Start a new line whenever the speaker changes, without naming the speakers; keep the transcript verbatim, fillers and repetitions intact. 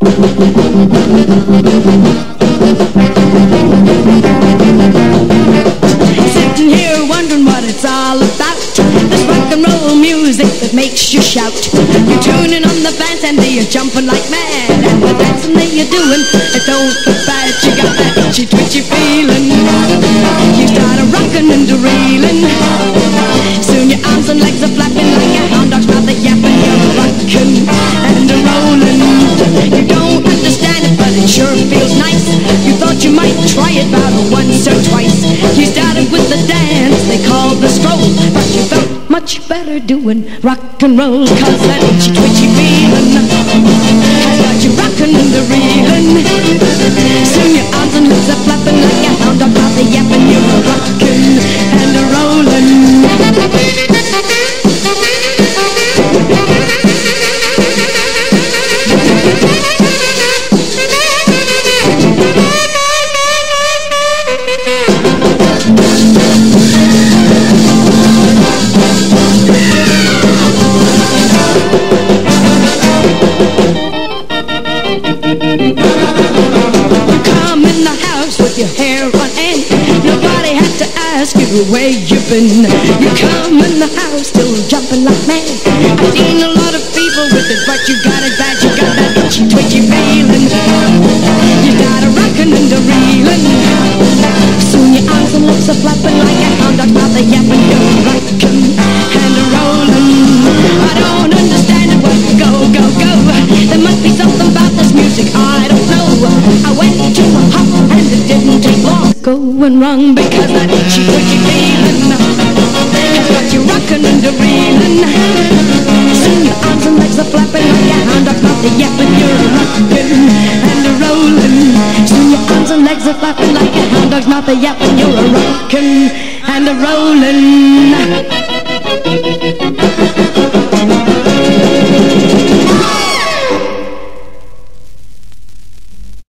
Sitting here wondering what it's all about. This rock and roll music that makes you shout. You're tuning on the bands and you're jumping like mad. And the dancing that you're doing, it don't look bad. You got that itchy, twitchy feeling. You started rocking and reeling. Soon your arms and legs are flapping like a hound dog's mouth. Yapping, you're rocking and rolling. You don't understand it, but it sure feels nice. You thought you might try it about once or twice. You started with the dance they call the stroll, but you felt much better doing rock and roll. Cause that itchy twitchy feeling has got you rocking and reeling. Soon your arms and legs are flapping like a hound dog mouth yapping. You're rocking and rolling. Come in the house with your hair on end. Nobody had to ask you where you've been. You come in the house still jumping like mad. I've seen a lot of people with it, but you got it bad. You got that itchy twitchy feeling. You got a rockin' and a reeling. Soon your arms and legs are flapping like a hound dog mouth yapping. You're rockin' and a rollin'. I don't understand it, but go, go, go. There must be something about this music I don't know. I went to a hop and it didn't take long. Going wrong because that itchy twitchy feeling has got you rockin' and a reeling. Soon your arms and legs are flapping like a hound dog's mouth yapping. You're rockin' and a rollin'. Soon your arms and legs are flapping like a hound dog's mouth yapping. You're a rockin' and a rollin'.